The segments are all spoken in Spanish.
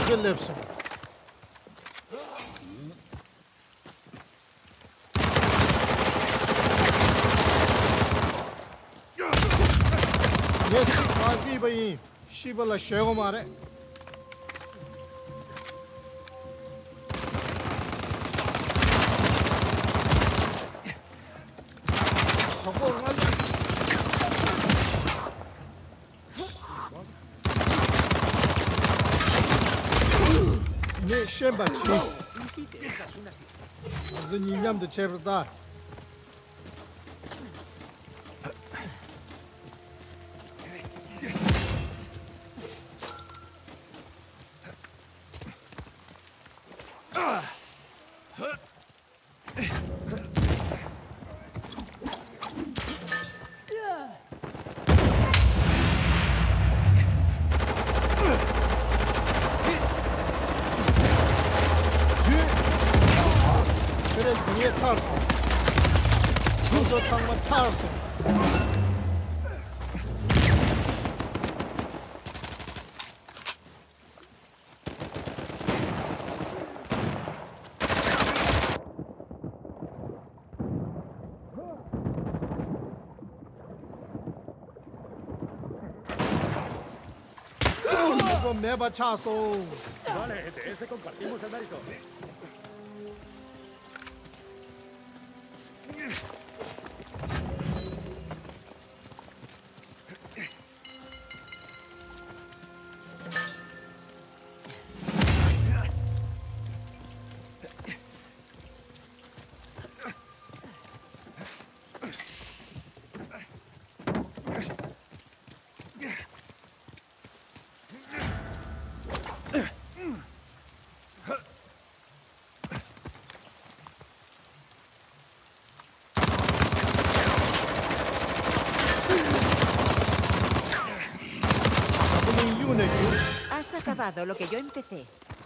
Phillips. Yes, I'll be she will a show mare. Ne şembaçı. Azın yiyem de çevrede. Niye tarsın? Burada tanıma tarsın. Me bachazo. Vale, de ese compartimos el mérito. Has acabado lo que yo empecé.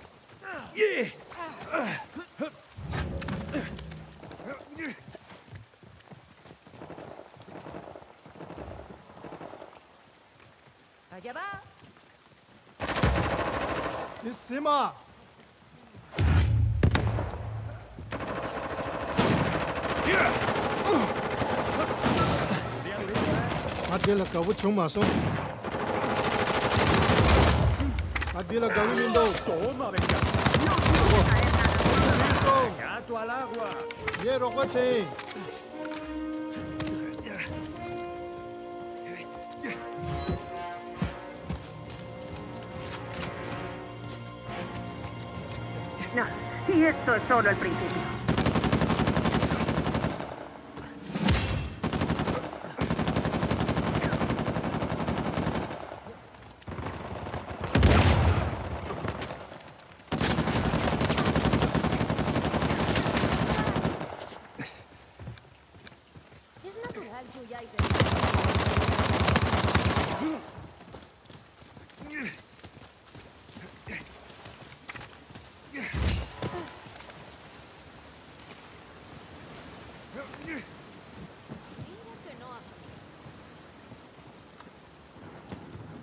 Allá va. Encima. Adela kavu chumaso. Adela kavu mindo. Toma, venga. Listo. Gato al agua. Hierro coche. No, y esto es solo el principio. Es natural, Julia.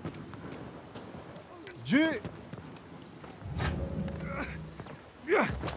G.